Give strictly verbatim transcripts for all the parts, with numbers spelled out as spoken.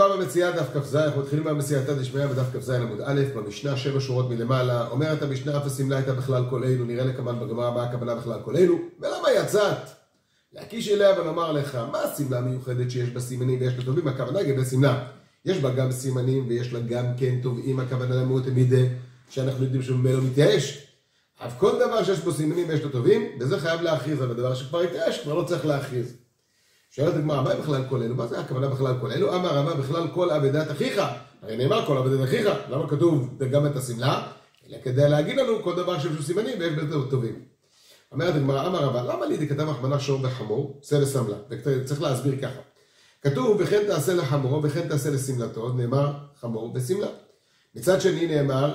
פעם המציאה דף כ"ז, אנחנו מתחילים מהמציאתא דשמיא בדף כ"ז עמוד א', במשנה שבע שורות מלמעלה, אומרת המשנה אף השמלה הייתה בכלל כל אלו, נראה לקמן בגמרא מה הכוונה בכלל כל אלו, ולמה יצאת? להקיש אליה ולומר לך, מה השמלה המיוחדת שיש בה סימנים ויש לה טובים? הכוונה לגבי שמלה, יש בה גם סימנים ויש לה גם כן טובים, הכוונה למות מידה, שאנחנו יודעים שהוא ממילא מתייאש. אף כל דבר שיש בו סימנים ויש לו טובים, וזה חייב להכריז, אבל דבר שכבר התייאש, כבר לא צריך להכריז. שואלת הגמרא, מה בכלל כל אלו? מה זה הכוונה בכלל כל אלו? אמר רבא בכלל כל אבדת אחיך. הרי נאמר כל אבדת אחיך. למה כתוב גם את השמלה? אלא כדי להגיד לנו כל דבר שיש לו סימנים ויש בו טובים. אומרת הגמרא, אמר רבא, למה לי כתב הכוונה שור וחמור, שא ושמלה? וצריך להסביר ככה. כתוב, וכן תעשה לחמורו, וכן תעשה לשמלתו, נאמר חמור ושמלה. מצד שני נאמר,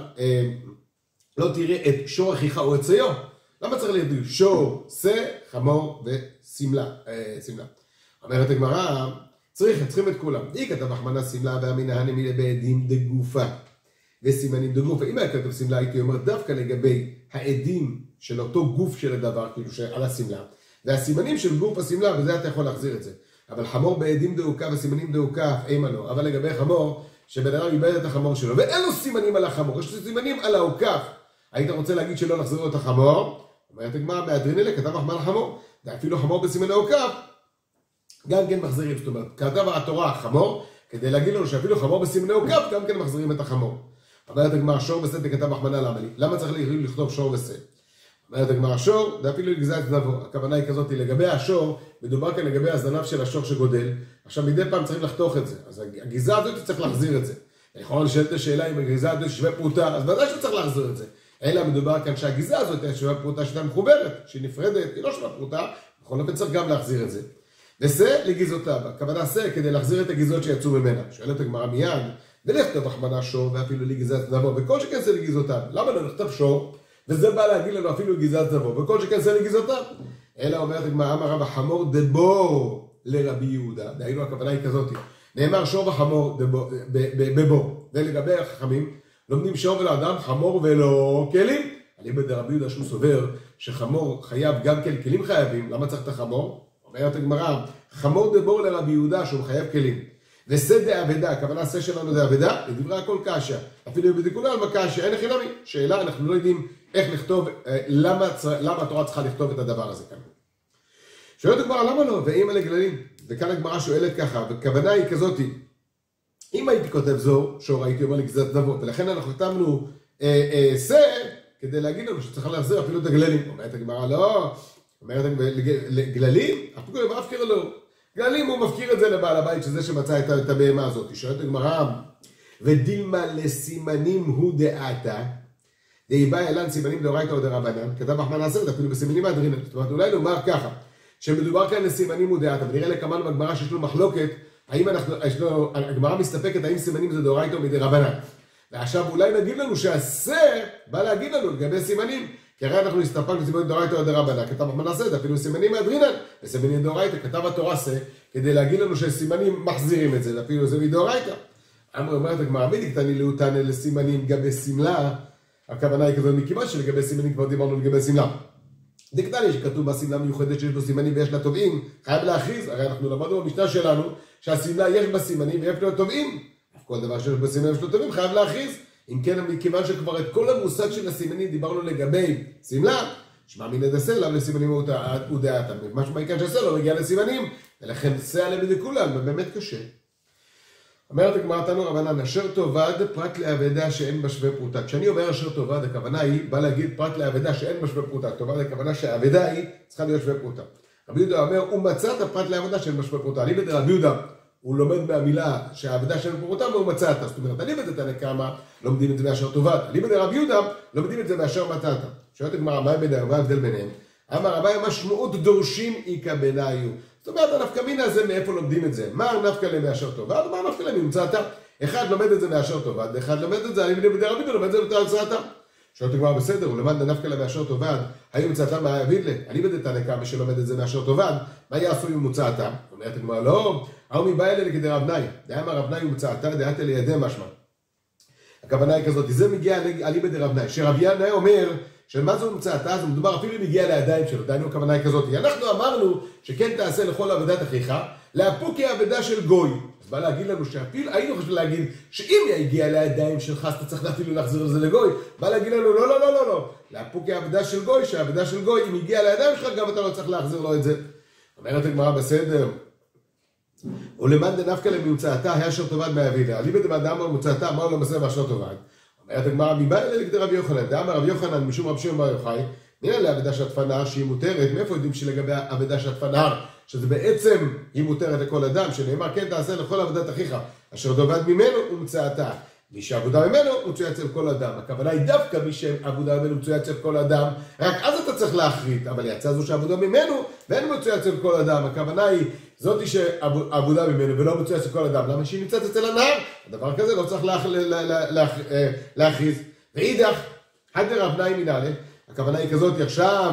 לא תראה את שור אחיך או את שיו. למה צריך להגיד שור, שא, חמור ושמלה? שמלה. אומרת הגמרא, צריך, צריכים את כולם. היא כתב הכוונה שמלה והמינא הנמילה בעדים דגופה וסימנים דגופה. אם היה כתב שמלה הייתי אומר דווקא לגבי העדים של אותו גוף של הדבר, כאילו שעל השמלה, והסימנים של גוף השמלה, וזה אתה יכול להחזיר את זה. אבל חמור בעדים דאוקה וסימנים דאוקה, אימה לא. אבל לגבי חמור, שבן אדם איבד את החמור שלו, ואין לו סימנים על החמור, יש לו סימנים על העוקף. היית רוצה להגיד שלא נחזיר לו את החמור? אומרת הגמרא, מהדרין אלה כתב הכוונה חמור, ואפילו חמור בסימני עוקף, גם כן מחזירים. זאת אומרת, כתב התורה חמור, כדי להגיד לנו שאפילו חמור בסימני עוקף, גם כן מחזירים את החמור. אומרת הגמרא, שור ושא תכתב הכוונה למה לי? למה צריך לכתוב שור ושא? אומרת הגמרא, שור, זה אפילו לגזע את זנבו. הכוונה היא כזאת, לגבי השור, מדובר כאן לגבי הזנב של השור שגודל. עכשיו מדי פעם צריך לחתוך את זה. אז הגזע הזאת צריך להחזיר את זה. יכול לשאול את השאלה אם הגזע הזאת שווה פרוטה, אז ודאי שצריך להחזיר את זה. אלא מדובר כאן שהגזע הזאת שווה פרוטה שהייתה מחוברת, שהיא נפרדת, היא לא שווה פרוטה, בכל אופן צריך גם להחזיר את זה. ושא לגזעותיו, הכוונה שא כדי להחזיר את הגזעות שיצאו ממנה. שואלת הגמרא מיד, ולכתוב הכוונה שור ואפילו לגזעת זנבו, וכל שכן שא לגזעותיו. למה לא נכתב שור? וזה בא להגיד לנו אפילו לגזעת זנבו, וכל שכן שא לגזעותיו. אלא אומרת הגמרא, אמר רבא חמור דבור לרבי יהודה. דהיינו הכוונה היא כזאת. נאמר שור וחמור בבור. ולגבי החכמים, לומדים שור ולאדם חמור ולא כלים. אליבא דרבי יהודה שהוא סובר שחמור חייב גם כן כלים חייבים. למה צריך את החמור? אומרת הגמרא, חמור דבור לרבי יהודה שהוא חייב כלים. ושא דאבדה, הכוונה שא שלנו דאבדה, לדברי הכל קשיא. אפילו בדיקונה על מקשיא, אין הכי נמי. שאלה, אנחנו לא יודעים איך לכתוב, למה, למה התורה צריכה לכתוב את הדבר הזה כאן. שואלת הגמרא, למה לא? ואימא לגללים. וכאן הגמרא שואלת ככה, וכוונה היא כזאת, אם הייתי כותב זו, שור הייתי אומר לגזעת זנבו, ולכן אנחנו כתבנו שא, כדי להגיד לנו שצריך להחזיר אפילו את הגללים. אומרת הגמרא, לא. אומרת גללים, אפילו לא מפקיר לו. גללים הוא מפקיר את זה לבעל הבית, שזה שמצא את הבהמה הזאת. שואלת הגמרא, ודילמה לסימנים הוא דעתה, דאיבא אלן סימנים דאורייתא או דרבנן, כתב הכוונה עשרת, אפילו בסימנים מהדרינן. זאת אומרת, אולי נאמר ככה, שמדובר כאן לסימנים הוא דעתה, ונראה לקמן בגמרא שיש לו מחלוקת, האם אנחנו, יש לו, הגמרא מסתפקת, האם סימנים זה דאורייתא או מדרבנן. ועכשיו אולי נגיד לנו שהשא בא להגיד לנו לגבי סימנים, כי הרי אנחנו נסתפק בסימנים דאורייתא או דרבנן, כתב הכוונה עשרת, אפילו סימנים מהדרינן, וסימנים דאורייתא, כתב התורה שא, כדי להגיד לנו שסימנים מחזירים את זה, אפילו זה מדאורייתא. אמר אומרת הגמרא, מי דקתני להותנא לסימנים גבי שמלה? הכוונה היא כזאת, מכיוון שלגבי סימנים כבר דיברנו לגבי שמלה. דקתני שכתוב בשמלה מיוחדת שיש לו סימנים ויש לה טובעים, חייב להכריז, הרי אנחנו למדנו במשנה שלנו שהשמלה יש בה סימנים ויש לה טובעים. כל דבר שיש בו סימנים ויש לו טובעים חייב להכריז. אם כן, מכיוון שכבר את כל המושג של הסימנים דיברנו לגבי שמלה, שמע מינא דשא לאו לסימנים הוא דעתה. משהו בעיקר ששא לא מגיע לסימנים, ולכן שא עליהם בדכולם, ובאמת קשה. אומרת הגמרא תנו רבנן, אשר תאבד פרט לאבדה שאין בה שווה פרוטה. כשאני אומר אשר תאבד, הכוונה היא, בא להגיד פרט לאבדה שאין בה שווה פרוטה. תאבד הכוונה שהאבדה היא צריכה להיות שווה פרוטה. רבי יהודה אומר, הוא מצא את הפרט לאבדה שאין בה שווה פרוטה. אני בדרך רבי יהודה, הוא לומד מהמילה שהאבדה שאין בה פרוטה, והוא מצא אותה. זאת אומרת, אני בדרך כמה לומדים את זה מאשר תאבד. אני בדרך רבי יהודה, לומדים את זה מאשר מצאת. שואלת הגמרא, מה ההבדל ביניהם? אמר רבי, משמעות דורשים איכא בינאיו. זאת אומרת, הנפקא מינה הזה מאיפה לומדים את זה? מה נפקא להם מאשר תאבד? מה נפקא להם מצאת? אחד לומד את זה מאשר תאבד, ואחד לומד את זה, אני בדרך רבי יהודה לומד את זה מצאת. שואלת הגמרא, בסדר, הוא למד נפקא להם מאשר תאבד, היו מצאתם מה יביד לה? אני בדרך תנא קמא שלומד את זה מאשר תאבד, מה יעשו אם מצאתם? אומרת הגמרא, לא, ההוא מבא אלה לכדי רב נאי, דאמר רב נאי ומצאתה דעתה לידי משמע. הכוונה היא כזאת, זה מגיע אליבא דרב נאי, שרב ינאי אומר של מה זו הומצאתה, זה מדובר אפילו אם הגיע לידיים שלו, דיינו הכוונה היא כזאת. אנחנו אמרנו שכן תעשה לכל עבודת אחיך, לאפוק היא עבודה של גוי. אז בא להגיד לנו שאפילו, היינו חושבים להגיד שאם היא הגיעה לידיים שלך, אז אתה צריך אפילו להחזיר את זה לגוי. בא להגיד לנו, לא, לא, לא, לא, לא. לאפוק היא עבודה של גוי, שהעבודה של גוי, אם הגיעה לידיים שלך, גם אתה לא צריך להחזיר לו את זה. אומרת הגמרא בסדר. ולמאן דנפקא למומצאתה, היה אשר תאבד מאבידה. אליבא דמאן דאמר מומצאתה, אמר לו מסר ואשר תאבד. אומרת הגמרא, מבא אלה לכדי רבי יוחנן, דאמר רבי יוחנן משום רבי שמעון בר יוחאי, נראה לעבודה שעטפה נהר שהיא מותרת. מאיפה יודעים שלגבי העבודה שעטפה נהר, שזה בעצם היא מותרת לכל אדם, שנאמר כן תעשה לכל עבודת אחיך, אשר תאבד ממנו ומצאתה. מי שעבודה ממנו מצויה אצל כל אדם. הכוונה היא דווקא מי שעבודה ממנו מצויה אצל כל אדם, רק אז אתה צריך להחריט, אבל יצא זו שעבודה ממנו ואין מצויה אצל כל אדם. הכוונה היא זאתי שעבודה ממנו ולא מצויה אצל כל אדם. למה שהיא נמצאת אצל הנהר? הדבר כזה לא צריך להכריז. ואידך, הדר רב נאי מנהלה, הכוונה היא כזאת, עכשיו,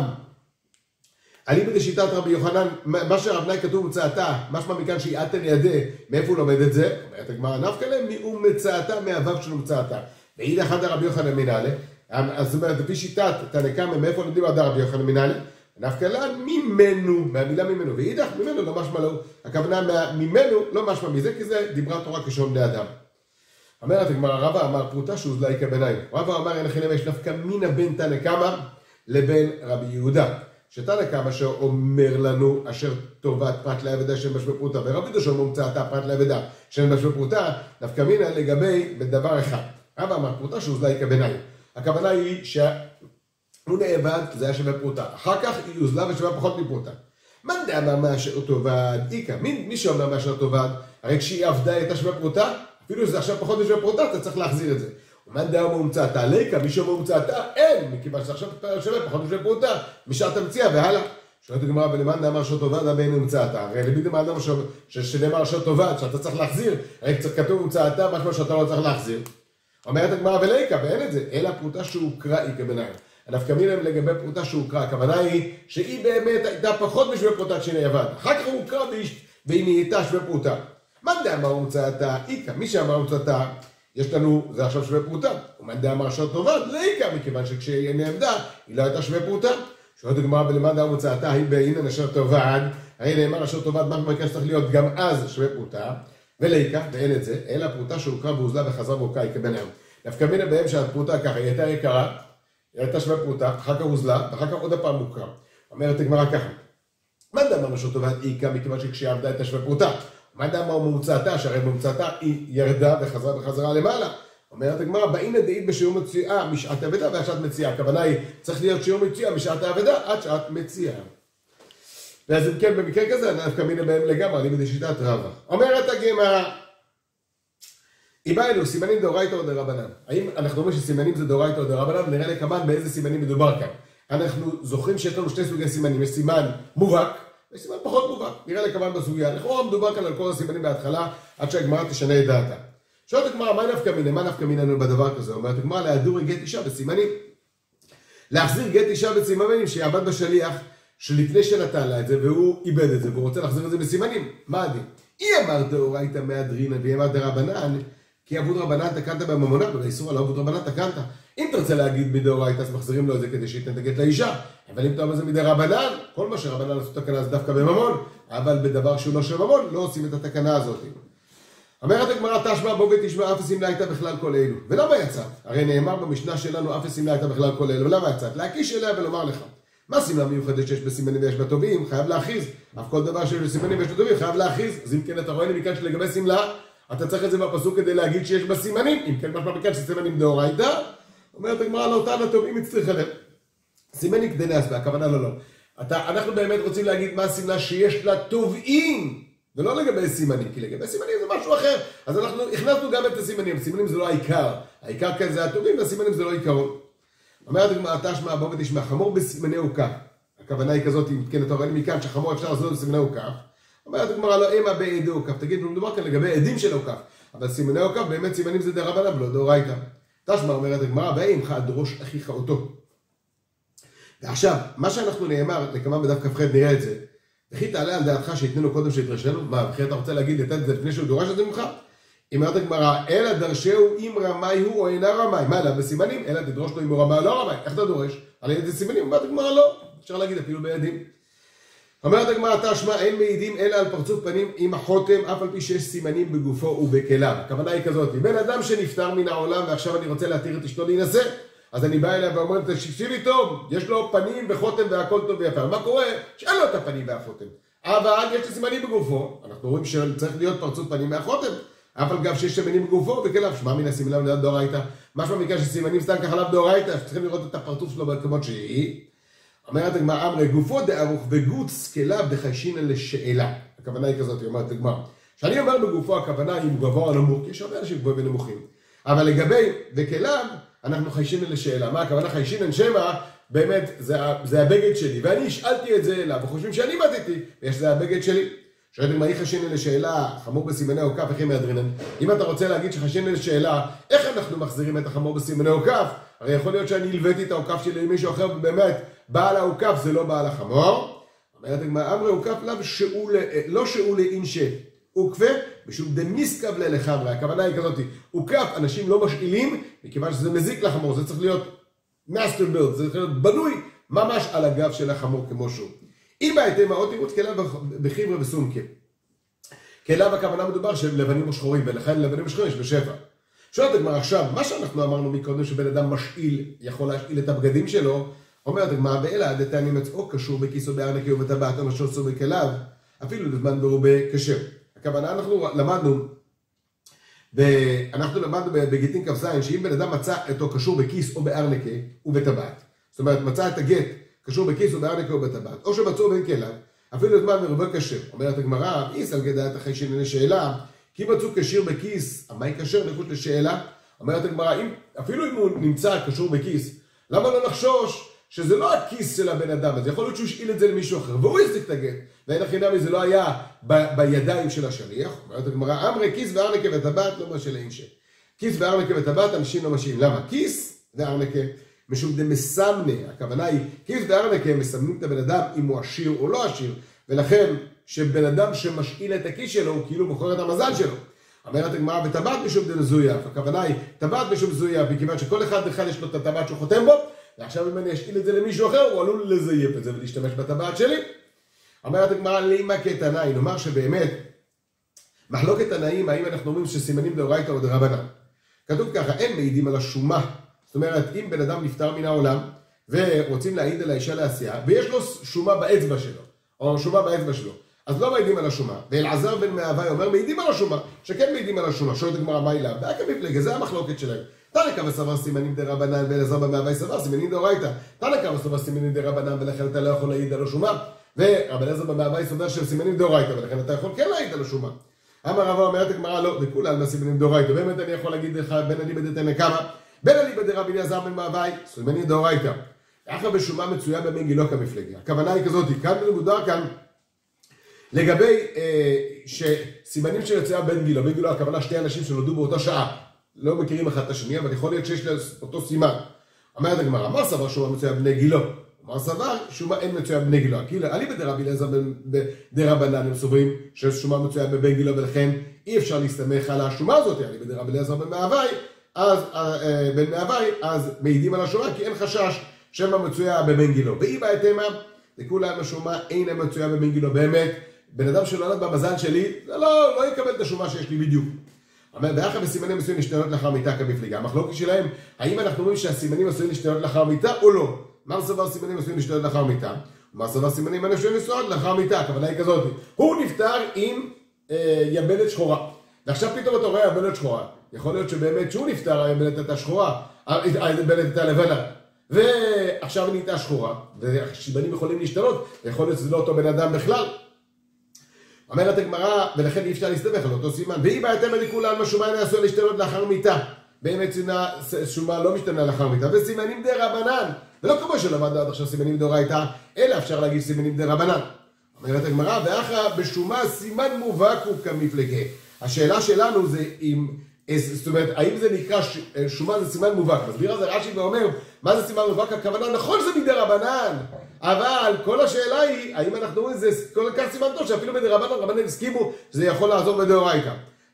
אליבא דשיטת רבי יוחנן, מה שרב נאי כתוב מצאתה, משמע מכאן שהיא עתן ידה, מאיפה הוא לומד את זה? אומרת הגמרא נפקא ליה, הוא מצאתה מהוו שלו מצאתה. ואידך הדר רבי יוחנן מנהלה, אז זאת אומרת, לפי שיטת תנא קמא, מאיפה לומדים הדר רבי יוחנן מנהלה? נפקא ליה ממנו, מהמילה ממנו, ואידך ממנו לא משמע לו, הכוונה ממנו לא משמע מזה, כי זה דיברה תורה כשון בני אדם. אומרת הגמרא, רבא אמר פרוטה שהוזלה היא כביניים. רבא אמר אין לכם יש נפקא מינה בין תנא קמא לבין רבי יהודה. שתנא קמא שאומר לנו אשר טובת פרט לעבדה שאין בשווה פרוטה, ורבי יהודה שאומר מצאתה פרט לעבדה שאין בשווה פרוטה, נפקא מינה לגבי בדבר אחד. רבא אמר פרוטה שהוזלה היא כביניים. הכוונה היא שהוא נאבד, זה היה שווה פרוטה. אחר כך היא הוזלה ושווה פחות מפרוטה. מה דאמר מאשר טובד? איקה, מי שאומר מאשר טובד, הרי כשהיא עבדה הייתה שווה פרוטה, אפילו שזה עכשיו פחות משווה פרוטה, אתה צריך להחזיר את זה. ומה דאמר הומצאתה? ליקה, מי שאומר הומצאתה, אין, מכיוון שעכשיו שווה פחות משווה פרוטה, משעת המציאה והלאה. שואלת הגמרא, ולמאן דאמר אשר טובד, הבן הומצאתה. הרי למי דאמר שנאמר אשר טובד, שאתה צריך להחזיר, הרי קצת כתוב הומצאתה, משמע שאתה לא צריך להחזיר. אומרת הגמרא וליקה, ואין את זה, אלא פרוטה שהוכרה היא כביניים. הנפקא מינה לגבי פרוטה שהוכרה, הכוונה היא שהיא באמת הייתה פחות משווה פרוטה כשהיא עבד. אחר כך הוא הוכרה והיא נהייתה שווה פרוטה. מה דאמר הומצאתה? איקה, מי שאמר הומצאתה, יש לנו, זה עכשיו שווה פרוטה. ומה דאמר אשר טובד? לאיקה, מכיוון שכשהיא נעמדה, היא לא הייתה שווה פרוטה. שואלת הגמרא ולמה דאמר הומצאתה, היא בעינן אשר טובד, הרי נאמר אשר טובד, מה מכאן שצריך להיות גם אז שווה פרוטה, ולאיקה, ואין את זה, אלא פרוטה שהוכרה והוזלה וחזרה והוכרה היא כביניים. נפקא מינה בהם שהפרוטה ככה, היא הייתה יקרה, היא הייתה שווה פרוטה, אחר כך הוזלה, ואחר כך עוד הפעם הוכרה. אומרת הגמרא ככה, מה דאמר אשר טובד איקה, מכיוון שכשהיא עבדה הייתה שווה פרוטה? מה דאמר מומצאתה, שהרי מומצאתה היא ירדה וחזרה וחזרה למעלה. אומרת הגמרא, באינא דאית בשיעור מציאה משעת העבדה ועד שעת מציאה. הכוונה היא, צריך להיות שיעור מציאה משעת העבדה עד שעת מציאה. ואז אם כן, במקרה כזה, נפקא מינה בהם לגמרי, אני בשיטת רבא. אומרת הגמרא, היא באה אלו, סימנים דאורייתא או דרבנן. האם אנחנו אומרים שסימנים זה דאורייתא או דרבנן? נראה לכמה באיזה סימנים מדובר כאן. אנחנו זוכרים שיש לנו שני סוגי סימנים, יש סימן מובהק, יש סימן פחות מובהק, נראה לכמה בסוגיה. לכאורה מדובר כאן על כל הסימנים בהתחלה, עד שהגמרא תשנה את דעתה. שואלת הגמרא, מה נפקא מינה? מה נפקא מינה בדבר כזה? אומרת הגמרא, להדורי גט אישה בסימנים. להחזיר גט אישה בסימנים שיעבד בשליח, שלפני שנתן לה את זה, והוא איבד את זה, והוא רוצה להחזיר את זה בסימנים. מה הדין? היא אמרת דאורייתא מהדרינא, והיא אמרת דרבנן, כי עבוד רבנן תקנת בממונה, ולאיסור על עבוד רבנן תקנת. אם תרצה להגיד מדאורייתא, אז מחזירים לו את זה כדי שייתן את הגט לאישה. אבל אם אתה אומר זה מדי רבנן, כל מה שרבנן עשו תקנה זה דווקא בממון, אבל בדבר שהוא לא של ממון, לא עושים את התקנה הזאת. אומרת הגמרא, תשמע בו ותשמע אף הסמלה הייתה בכלל כל אלו. ולמה יצאת? הרי נאמר במשנה שלנו אף הסמלה הייתה בכלל כל אלו. ולמה יצאת? להקיש אליה ולומר לך. מה סמלה מיוחדת שיש בסימנים ויש בטובים? חייב להכריז. אף כל דבר שיש בסימנים ויש בטובים חייב להכריז. אז אם כן אתה רואה לי מכאן שלגבי סמלה, אתה צריך את זה בפסוק כדי להגיד שיש בסימנים. אם כן משמע מכאן שסימנים דאורייתא, אומרת הגמרא לאותן הטובים יצטרך עליהם. סימנים כדי להסביר, הכוונה לא לא. אתה, אנחנו באמת רוצים להגיד מה הסמלה שיש לה טובים, ולא לגבי סימנים, כי לגבי סימנים זה משהו אחר. אז אנחנו הכנסנו גם את הסימנים. סימנים זה לא העיקר. העיקר כאן זה הטובים, והסימנים זה לא עיקרון. אומרת הגמרא, תשמע בוא ותשמע, חמור בסימני עוקף. הכוונה היא כזאת, אם כן אתה רואה לי מכאן שחמור אפשר לעשות בסימני עוקף. אומרת הגמרא, לא אימה בעדי עוקף. תגיד, מדובר כאן לגבי עדים של עוקף. אבל סימני עוקף, באמת סימנים זה דרבנן ולא דאורייתא. תשמע, אומרת הגמרא, ואימך דרוש אחיך אותו. ועכשיו, מה שאנחנו נאמר, לכמה בדף כ"ח נראה את זה. וכי תעלה על דעתך שיתננו קודם שיתרשנו? מה, וכי אתה רוצה להגיד, לתת את זה לפני שהוא דורש את זה ממך? אם אומרת הגמרא, אלא דרשהו אם רמאי הוא או אינה רמאי. מה, לה בסימנים? אלא תדרוש לו אם הוא רמאי או לא רמאי. איך אתה דורש? על ידי סימנים, אומרת הגמרא לא. אפשר להגיד אפילו בידים. אומרת הגמרא, תשמע, אין מעידים אלא על פרצוף פנים עם החותם, אף על פי שיש סימנים בגופו ובכליו. הכוונה היא כזאת, בן אדם שנפטר מן העולם ועכשיו אני רוצה להתיר את אשתו להינשא, אז אני בא אליה ואומר, תקשיבי טוב, יש לו פנים וחותם והכל טוב ויפה. מה קורה? שאין לו את הפנים והחותם. אבל יש לו סימנים בגופו, אנחנו רואים שצריך להיות פרצוף פנים מהחותם, אף על גב שיש סימנים בגופו ובכליו, שמה מן הסימנים ליד דאורייתא. משמע מכאן שסימנים סתם ככה לאו דאורייתא, שצריכים לראות את הפרצוף שלו במקומות שהיא. אומרת הגמרא, אמרי גופו דארוך וגוץ כליו דחיישינן לשאלה. הכוונה היא כזאת, היא אומרת הגמרא. כשאני אומר בגופו, הכוונה היא גבוה או נמוך, כי יש הרבה אנשים גבוהים ונמוכים. אבל לגבי וכליו, אנחנו חיישינן לשאלה. מה הכוונה חיישינן? שמא באמת זה, זה הבגד שלי, ואני השאלתי את זה אליו, וחושבים שאני מתתי, ויש זה הבגד שלי. שואלת הגמרא, היא חיישינן לשאלה, חמור בסימני עוקף, איך היא מהדרינן? אם אתה רוצה להגיד שחיישינן לשאלה, איך אנחנו מחזירים את החמור בסימני עוקף? הרי יכול להיות שאני הלוויתי את העוקף שלי למישהו אחר, ובאמת, בעל העוקף זה לא בעל החמור. אומרת הגמרא, אמרי עוקף לא שאול לאינשה, עוקפה, משום דמיסקב לחברא. הכוונה היא כזאת, עוקף אנשים לא משאילים, מכיוון שזה מזיק לחמור, זה צריך להיות מאסטר בילד, זה צריך להיות בנוי ממש על הגב של החמור כמו שהוא. אם בהתאם האות תירוץ כליו בחיברא וסומקה. כליו הכוונה מדובר של לבנים או שחורים, ולכן לבנים ושחורים יש בשפע. שואלת הגמרא עכשיו, מה שאנחנו אמרנו מקודם שבן אדם משאיל, יכול להשאיל את הבגדים שלו, אומרת הגמרא, ואלא דתני מצאו קשור בכיסו בארנקי ובטבעת או משהו צור בכליו, אפילו לזמן ברובה כשר. הכוונה, אנחנו למדנו, ואנחנו למדנו בגיטין כ"ז, שאם בן אדם מצא אותו קשור בכיס או בארנקי ובטבעת, זאת אומרת, מצא את הגט קשור בכיס או בארנקי או בטבעת, או שמצאו בין כליו, אפילו לזמן ברובה כשר. אומרת הגמרא, איס על גדעת אחרי שינני שאלה, כי מצאו קשיר בכיס, מה היא קשר לחוץ לשאלה? אומרת הגמרא, אפילו אם הוא נמצא קשור בכיס, למה לא לחשוש שזה לא הכיס של הבן אדם, אז יכול להיות שהוא השאיל את זה למישהו אחר, והוא יסתיק את הגט, ואין הכי נמי, זה לא היה ב- בידיים של השליח. אומרת הגמרא, אמרי כיס וארנקה וטבעת לא משל לאינשה. כיס וארנקה וטבעת אנשים לא משאים. למה? כיס וארנקה, משום דמסמנה, הכוונה היא, כיס וארנקה מסמנים את הבן אדם אם הוא עשיר או לא עשיר, ולכן שבן אדם שמשאיל את הכיס שלו, הוא כאילו מוכר את המזל שלו. אומרת הגמרא, וטבעת משום דמזויף, הכוונה היא, טבעת משום זויף, מכיוון שכל אחד אחד יש לו את הטבעת שהוא חותם בו, ועכשיו אם אני אשאיל את זה למישהו אחר, הוא עלול לזייף את זה ולהשתמש בטבעת שלי. אומרת הגמרא, לימה כתנאי, נאמר שבאמת, מחלוקת תנאים, האם אנחנו אומרים שסימנים דאורייתא או דרבנן. כתוב ככה, אין מעידים על השומה. זאת אומרת, אם בן אדם נפטר מן העולם, ורוצים להעיד על האישה לעשייה, ויש לו שומה באצבע שלו, או שומה באצבע שלו, אז לא מעידים על השומה. ואלעזר בן מהווי אומר, מעידים על השומה, שכן מעידים על השומה. שואלת הגמרא, מה אליו? והקא מפלגה, זה המחלוקת שלהם. תנא קמא סבר סימנים דרבנן ואלעזר בן מהווי סבר סימנים דאורייתא. תנא קמא סבר סימנים דרבנן ולכן אתה לא יכול להעיד על השומה. ורב אלעזר בן מהווי סבר שהם סימנים דאורייתא ולכן אתה יכול כן להעיד על השומה. אמר רבא, אומרת הגמרא, לא, וכולם הסימנים דאורייתא. באמת אני יכול להגיד לך, בין אליבא דתנא קמא, בין אליבא דרבי אליעזר בן מהווי, סימנים דאורייתא. אחר בשומה מצויה במין גילו כמפלגה. הכוונה היא כזאת, כאן מוגדר כאן לגבי אה, שסימנים שיוצאה בין גילו, בין גילו הכוונה שתי אנשים שנולדו באותה שעה, לא מכירים אחד את השני, אבל יכול להיות שיש לאותו סימן. אומרת הגמרא, אמר סבר שומה מצויה בני גילו, אמר סבר שומה אין מצויה בני גילו. אליבא דרבי אליעזר דרבנן הם סוברים ששומה מצויה בבן גילו, ולכן אי אפשר להסתמך על השומה הזאת. אליבא דרבי אליעזר בן מהווי, אז בן מהווי, אז מעידים על השומה, כי אין חשש שמה מצויה בבן גילו. ואי בהתאמה, לכולם השומה אינה מצויה בבן גילו. באמת, בן אדם שנולד במזל שלי, זה לא, לא יקבל את השומה שיש לי בדיוק. אומר, באחר בסימנים מסוים להשתנות לאחר מיתה כמפלגה. המחלוקת שלהם, האם אנחנו אומרים שהסימנים מסוים להשתנות לאחר מיתה או לא? מה סבר סימנים מסוים להשתנות לאחר מיתה? ומה סבר סימנים מסוים להשתנות לאחר מיתה? הכוונה היא כזאת, הוא נפטר עם אה, יבלת שחורה. ועכשיו פתאום אתה רואה יבלת שחורה. יכול להיות שבאמת שהוא נפטר, היבלת הייתה שחורה, היבלת הייתה לבנה. ועכשיו היא נהייתה שחורה, והסימנים יכולים להשתנות, ויכול להיות שזה לא אותו בן אדם בכלל. אומרת הגמרא, ולכן אי אפשר להסתמך על אותו סימן. ואי בהתאמה לכולם, השומה אינה עשויה להשתנות לאחר מיתה. באמת שומה לא משתנה לאחר מיתה. וסימנים דרבנן, ולא כמו שלמדנו עד עכשיו סימנים דאורייתא, אלא אפשר להגיד סימנים דרבנן. אומרת הגמרא, ואחר בשומה סימן מובהק הוא כמפלגה. השאלה שלנו זה אם, זאת אומרת, האם זה נקרא שומה זה סימן מובהק? מסביר על זה רש"י ואומר, מה זה סימן מובהק? הכוונה, נכון זה מדרבנן, אבל כל השאלה היא, האם אנחנו אומרים, זה כל כך סימן טוב, שאפילו בדרבנן, רבנן הסכימו שזה יכול לעזור בדאורייתא.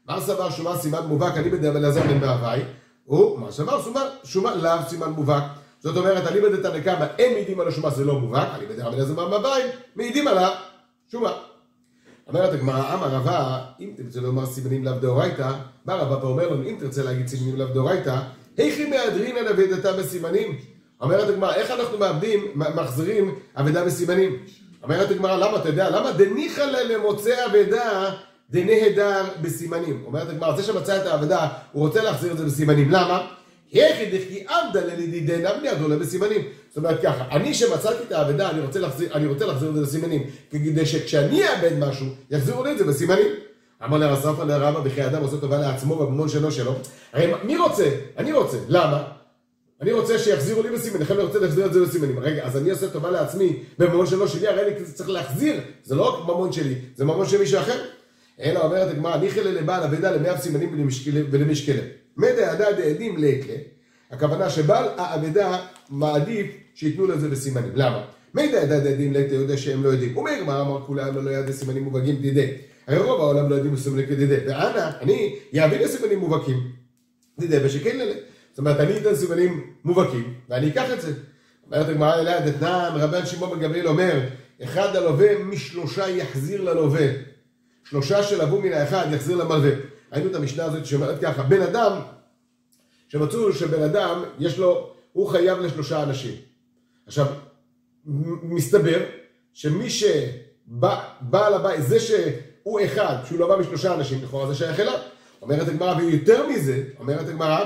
מה סבר שומה סימן מובהק, אני בדעה בלעזר בן מהווי, ומה סבר שומה לאו סימן מובהק. זאת אומרת, אני בדעת הנקמה, הם מעידים על השומה, זה לא מובהק, אני בדעה בלעזר בן מהווי, מעידים על השומה. אומרת הגמרא, אמר רבא, אם תרצה לומר סימנים לאו דאורייתא, בא רבא ואומר לנו, אם תרצה להגיד סימנים לאו דאורייתא, היכי מהדרין על אבדתה בסימנים? אומרת הגמרא, איך אנחנו מאבדים, מחזירים אבדה בסימנים? אומרת הגמרא, למה אתה יודע? למה דניחא למוצא אבדה דנהדר בסימנים? אומרת הגמרא, זה שמצא את האבדה, הוא רוצה להחזיר את זה בסימנים. למה? היכי דכי עבדה ללידידנה בנידו לה בסימנים. זאת אומרת ככה, אני שמצאתי את האבדה, אני רוצה להחזיר, אני רוצה להחזיר את זה בסימנים, כדי שכשאני אאבד משהו, יחזירו לי את זה בסימנים. אמר לרס"פ לרבא, וכי האדם עושה טובה לעצמו בממון שלו שלו. הרי מי רוצה? אני רוצה. למה? אני רוצה שיחזירו לי בסימנים, לכן אני רוצה להחזיר את זה בסימנים. רגע, אז אני עושה טובה לעצמי בממון שלו שלי, הרי אני צריך להחזיר. זה לא רק ממון שלי, זה ממון של מישהו אחר. אלא אומרת הגמרא, ניחא לבעל אבדה למאה סימנים ולמשקלה. מדע עדה דעדים לקלה. הכוונה שבעל האבדה מעדיף שיתנו לזה בסימנים. למה? מידע עדה דעדים לקלה יודע שהם לא יודעים. הוא אומר, מה אמר כולם לא ידע סימנים מובהקים דידי. הרי רוב העולם לא יודעים סימנים כדידי. ואנה, אני יעביר לסימנים מובהקים. דידי ושכן ללה. זאת אומרת, אני אתן סימנים מובהקים, ואני אקח את זה. אומרת הגמרא אליה, דתנן, רבן שמעון בן גמליאל אומר, אחד הלווה משלושה יחזיר ללווה. שלושה שלבו מן האחד יחזיר למלווה. ראינו את המשנה הזאת שאומרת ככה, בן אדם, שמצאו שבן אדם, יש לו, הוא חייב לשלושה אנשים. עכשיו, מסתבר שמי שבא, בעל הבית, זה שהוא אחד, שהוא לא בא משלושה אנשים, לכאורה זה שייך אליו. אומרת הגמרא, ויותר מזה, אומרת הגמרא,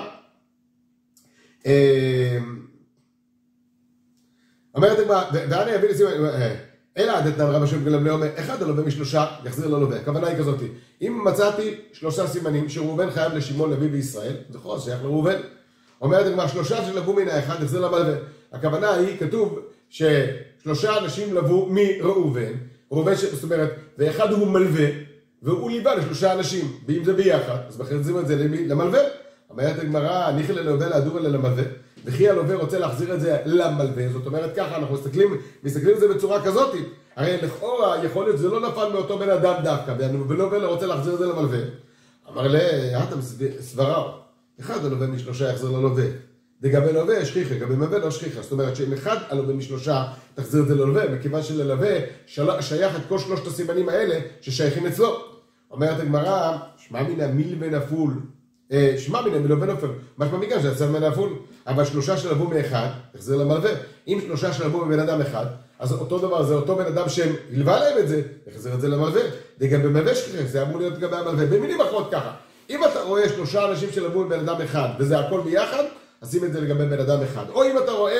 אומרת הגמרא, ואני אביא לסימן, אלא דתנן רבן שמעון בן גמליאל אומר, אחד הלווה משלושה יחזיר ללווה. הכוונה היא כזאת, אם מצאתי שלושה סימנים שראובן חייב לשמעון לוי בישראל, זה חוז שייך לראובן. אומרת הגמרא, שלושה שלבו מן האחד יחזיר למלווה. הכוונה היא, כתוב ששלושה אנשים לבו מראובן, ראובן זאת אומרת, ואחד הוא מלווה, והוא ליווה לשלושה אנשים, ואם זה ביחד, אז מחזירים את זה למלווה. אומרת הגמרא, ניחא ללווה להדור אלה למלווה, וכי הלווה רוצה להחזיר את זה למלווה. זאת אומרת ככה, אנחנו מסתכלים, מסתכלים על זה בצורה כזאת. הרי לכאורה יכול להיות, זה לא נפל מאותו בן אדם דווקא, ולווה רוצה להחזיר את זה למלווה. אמר לה, אתה סברה, אחד הלווה משלושה יחזיר ללווה. דגבי לווה שכיחה, גבי מלווה לא שכיחה. זאת אומרת שאם אחד הלווה משלושה תחזיר את זה ללווה, מכיוון שללווה שייך את כל שלושת הסימנים האלה ששייכים אצלו. אומרת הגמרא, שמע מן המיל ונפול. שמע מן המילוב ונופל, משמע מכאן שיצא ממנה הפול, אבל שלושה שלבו מאחד, תחזיר למלווה. אם שלושה שלבו מבן אדם אחד, אז אותו דבר, זה אותו בן אדם שהלווה להם את זה, תחזיר את זה למלווה. וגם במלווה שכם, זה אמור להיות גם במלווה. במילים אחרות ככה, אם אתה רואה שלושה אנשים שלבו מבן אדם אחד, וזה הכל ביחד, אז שים את זה לגבי בן אדם אחד. או אם אתה רואה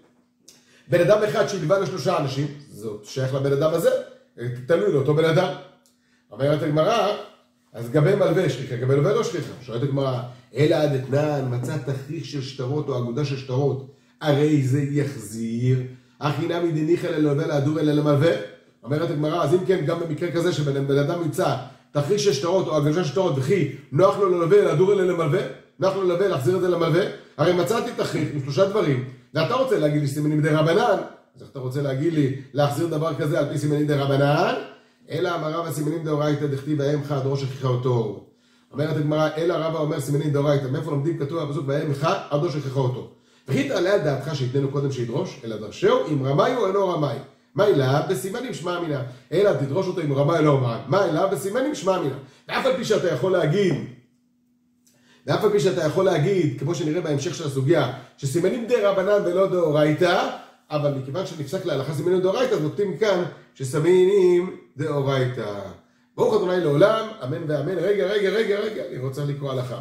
בן אדם אחד שהלווה לשלושה אנשים, זה שייך לבן אדם הזה, תלוי לאותו בן אדם. אומרת הגמרא, אז גבי מלווה שכיחה, גבי מלווה לא שכיחה. שואלת הגמרא, אלא דתנן, מצא תכריך של שטרות או אגודה של שטרות, הרי זה יחזיר. הכי נמי דניחא ללווה להדור אלה למלווה. אומרת הגמרא, אז אם כן, גם במקרה כזה שבן אדם ימצא תכריך של שטרות או אגודה של שטרות, וכי נוח לו ללווה להדור אלה למלווה, נוח לו ללווה להחזיר את זה למלווה, הרי מצאתי תכריך עם שלושה דברים, ואתה רוצה להגיד לי סימנים די רבנן, אז אתה רוצה להגיד לי להחזיר דבר כזה על פי סימנים די רבנן, אלא אמר רבא סימנים דאורייתא דכתיב והם אחד ראש שכיחה אותו. אומרת הגמרא, אלא רבא אומר סימנים דאורייתא, מאיפה לומדים כתוב הפסוק והם אחד עד ראש שכיחה אותו. וכי תעלה על דעתך שיתננו קודם שידרוש, אלא דרשהו אם רמאי או אינו רמאי. מה אליו בסימנים שמע מינה, אלא תדרוש אותו אם רמאי או לא רמאי. מה אליו בסימנים שמע מינה. ואף על פי שאתה יכול להגיד, ואף על פי שאתה יכול להגיד, כמו שנראה בהמשך של הסוגיה, שסימנים די רבנן ולא דאורייתא, אבל מכיוון שנפסק להלכה סימנים דאורייתא, אז נוקטים כאן שסימנים דאורייתא. ברוך ה' לעולם, אמן ואמן. רגע, רגע, רגע, רגע, אני רוצה לקרוא הלכה.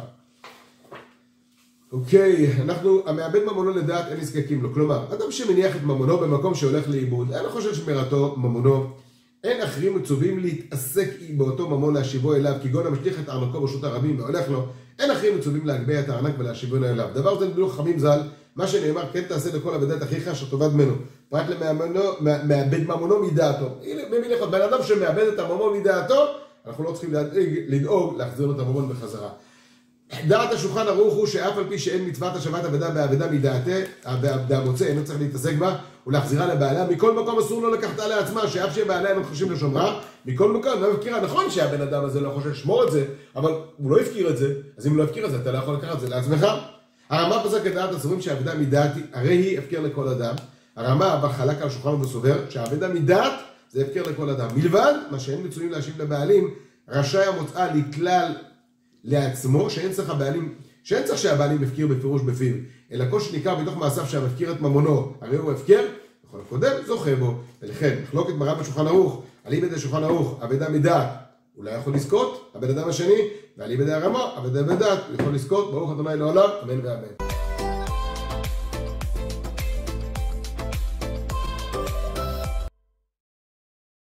אוקיי, אנחנו, המאבד ממונו לדעת אין נזקקים לו. כלומר, אדם שמניח את ממונו במקום שהולך לאיבוד, אין חושב שמירתו ממונו, אין אחרים מצווים להתעסק באותו ממון להשיבו אליו, כגון המשליך את ארנקו ברשות הרבים והולך לו, אין אחרים מצווים להגביה את הארנק ולהשיבו אליו. דבר זה נדלו חכמים ז"ל, מה שנאמר, כן תעשה לכל אבדת אחיך אשר תאבד ממנו. פרט למאבד ממונו מדעתו. הנה, במילים אחרות, בן אדם שמאבד את הממון מדעתו, אנחנו לא צריכים לדאוג להחזיר לו את הממון בחזרה. דעת השולחן ערוך הוא שאף על פי שאין מצוות השבת אבדה באבדה מדעתה, המוצא אינו צריך להתעסק בה ולהחזירה לבעליה, מכל מקום אסור לו לקחתה לעצמה, שאף שבעליה אינו חושבים לשומרה, מכל מקום לא הפקירה. נכון שהבן אדם הזה לא חושב לשמור את זה, אבל הוא לא הפקיר את זה, אז אם הוא לא הפקיר את זה, אתה לא יכול לקחת את זה לעצמך. הרמ"א פסק את דעת הסוברים שהאבדה מדעת, הרי היא הפקר לכל אדם. הרמ"א אבל חלק על השולחן וסובר שהאבדה מדעת זה הפקר לכל אדם. מלבד מה שאין מצויים להשיב לבעלים, רשאי המוצאה לכלל לעצמו, שאין צריך הבעלים, שאין צריך שהבעלים הפקיר בפירוש בפיו, אלא כל שניכר בתוך מעשיו שהמפקיר את ממונו, הרי הוא הפקר, בכל הקודם זוכה בו. ולכן, מחלוקת מראה בשולחן ערוך, על איבד השולחן ערוך, אבדה מדעת, הוא לא יכול לזכות, הבן אדם השני, ועל איבד הרמ"א, אבדה מדעת, הוא יכול לזכות, ברוך ה' לעולם, אמן ואמן.